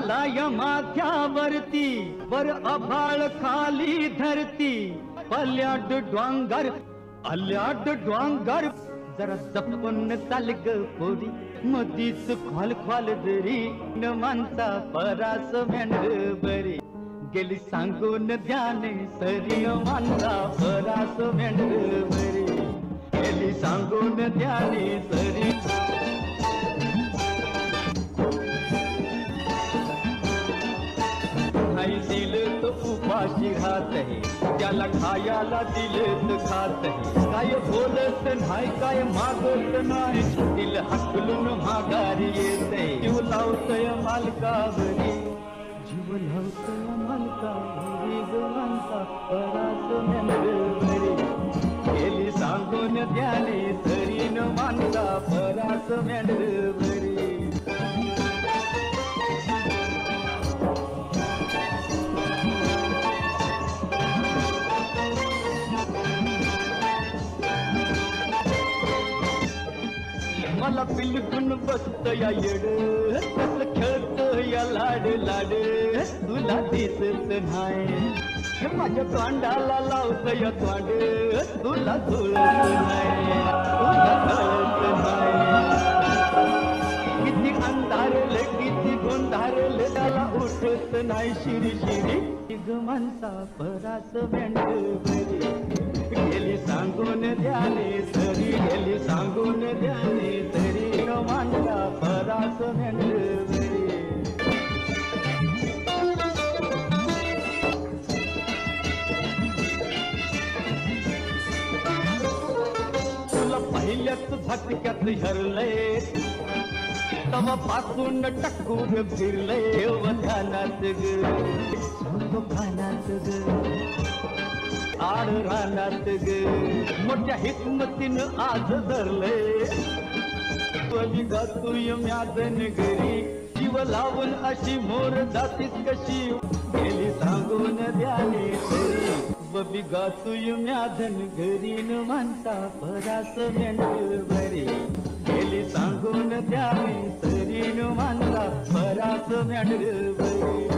आला या माथ्यावरती वर आभाळ खाली धरती पल्याड डोंगर आल्याड डोंगर जरा जपून चाल ग पोरी मधीच ख्वाल ख्वाल दरी न मानता परास मेंढ बरी गेली सांगून ध्याने सरी न मानता परास मेंढ बरी गेली सांगून ध्याने सरी नाही दिलं तो उपाशी राहत है त्याला खायाला दिलं तर खात है काय बोलत नाही काय मागत नाही दिल हकलून माघारी येते जीव लावतय मालकावरी जीव लावतय मालकावरी गवंता परास मेंढरी गेली सांगून द्याने तरी न मानता परास मेंढरी मला बिलकुल बसत या येड कस खेळत या लाड लाड तुला दिसत नाही माझ्या तोंडाला लावत या तोंड तुला जुळत नाही तुला कळत नाही किती अंधारले किती गोंधारले त्याला उठत नाही शिरी शिरी गमनता परास मेंढ गेली सांगून द्याने तरी गेली सांगून द्याने तरी न मांडला परास मेंढरी तुला पहिल्याच झटक्यात हरलंय तवा पासून टक्कूर फिरलंय ध्यानात ग खानात ग आड रानात ग मोठ्या हिकमतीनं आज धरलंय तुझी गातुय म्यादन घरी जीव लावून अशी मोर जातीस कशी गेली सांगून द्याने तरी बबी गातुय म्यादन घरी न मानता परास मेंढ बरी गेली सांगून द्याने तरी न मानता परास मेंढ बरी